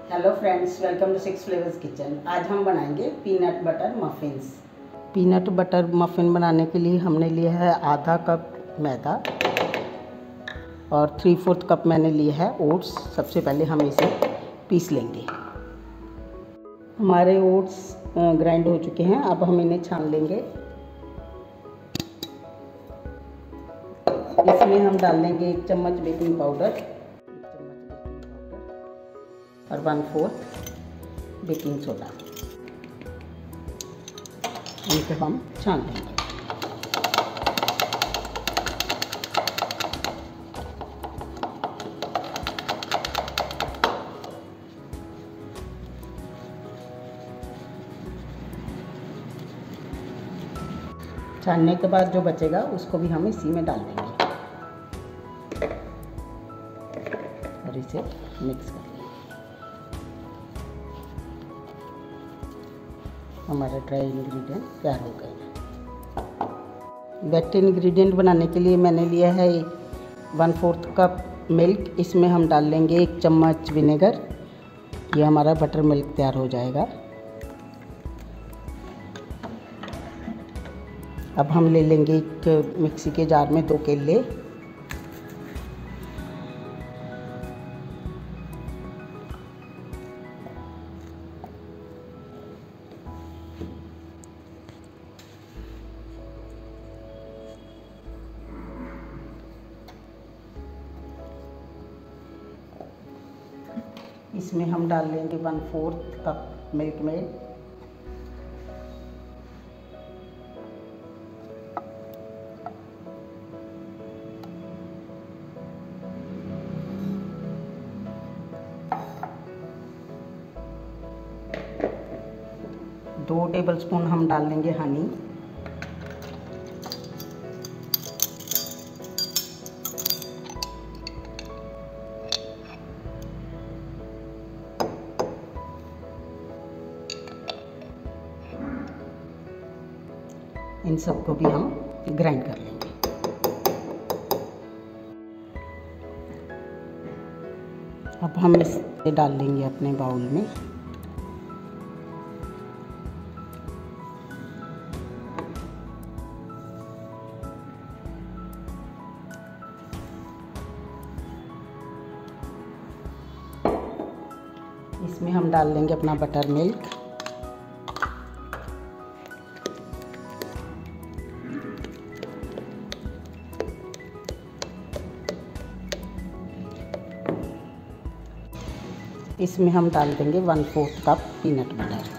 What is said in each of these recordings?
Hello friends, welcome to six flavours kitchen. आज हम बनाएंगे peanut butter muffins. Peanut butter muffin बनाने के लिए हमने लिया है आधा कप मैदा और 3/4 कप मैंने लिया है ओट्स। सबसे पहले हम इसे पीस लेंगे। हमारे ओट्स ग्राइंड हो चुके हैं, अब हम इन्हें छान लेंगे। इसमें हम डाल देंगे 1 चम्मच बेकिंग पाउडर और 1/4 बेकिंग सोडा। इनको हम छान लेंगे। छानने के बाद जो बचेगा उसको भी हम इसी में डाल देंगे और इसे मिक्स कर लेंगे। हमारा ड्राई इंग्रेडिएंट तैयार हो गए। वेट इंग्रेडिएंट बनाने के लिए मैंने लिया है 1/4 कप मिल्क। इसमें हम डाल लेंगे 1 चम्मच विनेगर। ये हमारा बटर मिल्क तैयार हो जाएगा। अब हम ले लेंगे एक मिक्सी के जार में 2 केले। इसमें हम डाल लेंगे 1/4 कप मिल्क मेड। दो टेबलस्पून हम डाल लेंगे हनी। इन सबको भी हम ग्राइंड कर लेंगे। अब हम इसे डाल लेंगे अपने बाउल में। इसमें हम डाल लेंगे अपना बटर मिल्क। इसमें हम डाल देंगे 1/4 कप पीनट बटर।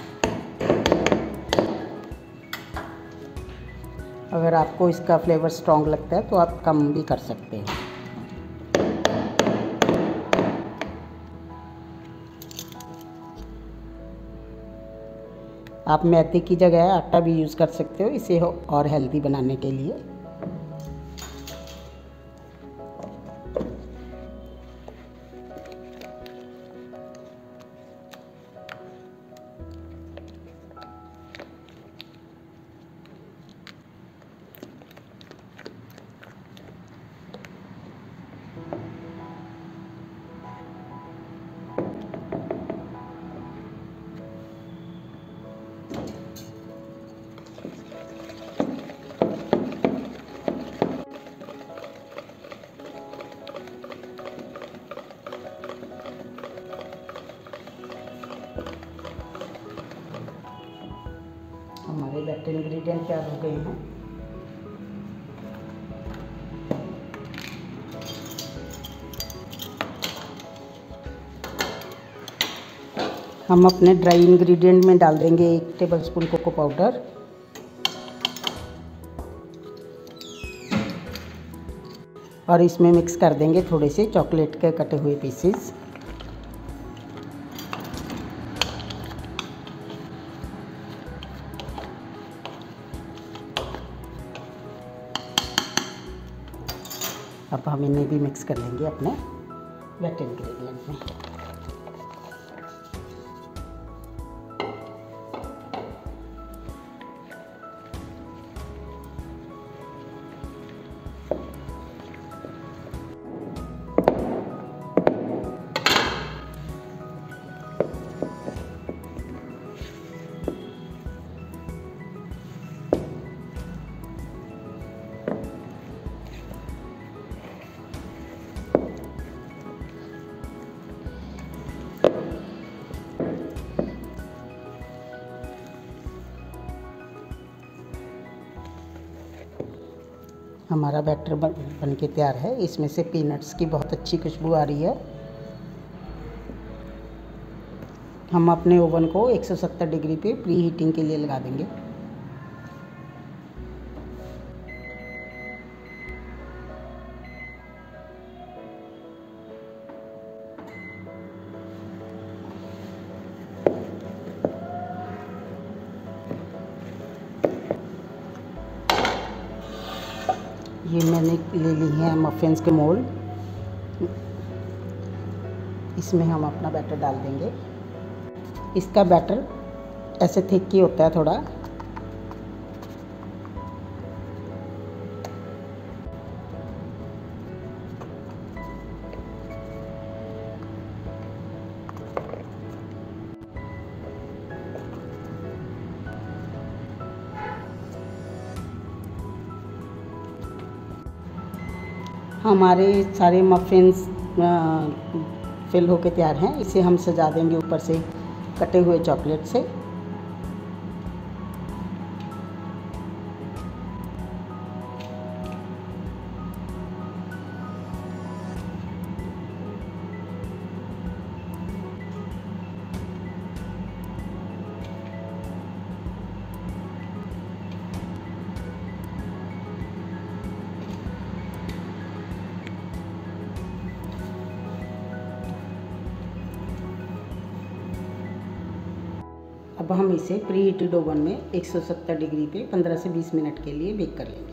अगर आपको इसका फ्लेवर स्ट्रॉन्ग लगता है तो आप कम भी कर सकते हैं। आप मैदे की जगह आटा भी यूज़ कर सकते हो इसे और हेल्दी बनाने के लिए। हमारे बैटर इंग्रेडिएंट तैयार हो गए हैं। हम अपने ड्राई इंग्रेडिएंट में डाल देंगे 1 टेबलस्पून कोको पाउडर और इसमें मिक्स कर देंगे थोड़े से चॉकलेट के कटे हुए पीसेस। अब हम इन्हें भी मिक्स कर लेंगे अपने वेट इंग्रेडिएंट में। हमारा बैटर बन के तैयार है। इसमें से पीनट्स की बहुत अच्छी खुशबू आ रही है। हम अपने ओवन को 170 डिग्री पे प्री हीटिंग के लिए लगा देंगे। ये मैंने ले ली है मफ़िन्स के मोल्ड। इसमें हम अपना बैटर डाल देंगे। इसका बैटर ऐसे थिक ही होता है थोड़ा। हमारे सारे मफ़िन्स फिल होके तैयार हैं। इसे हम सजा देंगे ऊपर से कटे हुए चॉकलेट से। अब हम इसे प्री हीटेड ओवन में 170 डिग्री पे 15 से 20 मिनट के लिए बेक कर लेंगे।